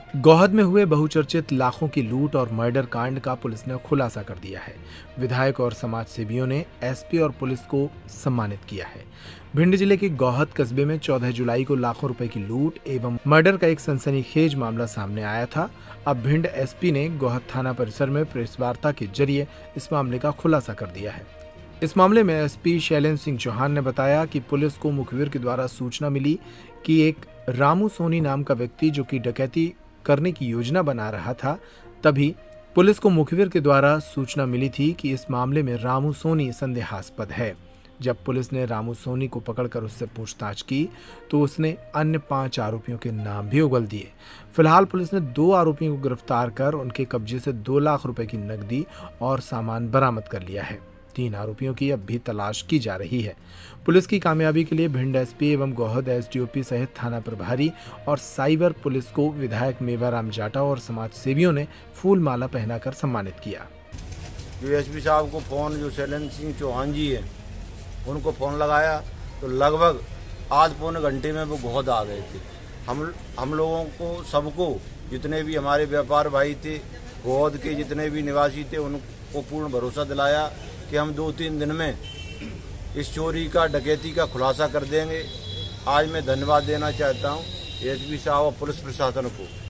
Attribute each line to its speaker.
Speaker 1: गौहद में हुए बहुचर्चित लाखों की लूट और मर्डर कांड का पुलिस ने खुलासा कर दिया है। विधायक और समाज सेवियों ने एसपी और पुलिस को सम्मानित किया है। भिंड जिले के गौहद कस्बे में 14 जुलाई को लाखों रुपए की लूट एवं मर्डर का एक सनसनीखेज मामला सामने आया था। अब भिंड एसपी ने गौहद थाना परिसर में प्रेस वार्ता के जरिए इस मामले का खुलासा कर दिया है। इस मामले में एसपी शैलेंद्र सिंह चौहान ने बताया कि पुलिस को मुखबिर के द्वारा सूचना मिली कि एक रामू सोनी नाम का व्यक्ति जो कि डकैती करने की योजना बना रहा था। तभी पुलिस को मुखबिर के द्वारा सूचना मिली थी कि इस मामले में रामू सोनी संदेहास्पद है। जब पुलिस ने रामू सोनी को पकड़कर उससे पूछताछ की तो उसने अन्य 5 आरोपियों के नाम भी उगल दिए। फिलहाल पुलिस ने 2 आरोपियों को गिरफ्तार कर उनके कब्जे से 2 लाख रुपए की नकदी और सामान बरामद कर लिया है। 3 आरोपियों की अब भी तलाश की जा रही है। पुलिस की कामयाबी के लिए भिंड एसपी एवं गौहद एसडीओपी सहित थाना प्रभारी और साइबर पुलिस को विधायक मेवाराम जाटा और समाज सेवियों ने फूल माला पहनाकर सम्मानित किया।
Speaker 2: जो एसपी साहब को फोन जो शैलेंद्र सिंह चौहान जी है उनको फोन लगाया तो लगभग आध पौने घंटे में वो गौहद आ गए थे। हम लोगों को सबको जितने भी हमारे व्यापार भाई थे गौहद के जितने भी निवासी थे उनको पूर्ण भरोसा दिलाया कि हम 2-3 दिन में इस चोरी का डकैती का खुलासा कर देंगे। आज मैं धन्यवाद देना चाहता हूँ एसपी साहब और पुलिस प्रशासन को।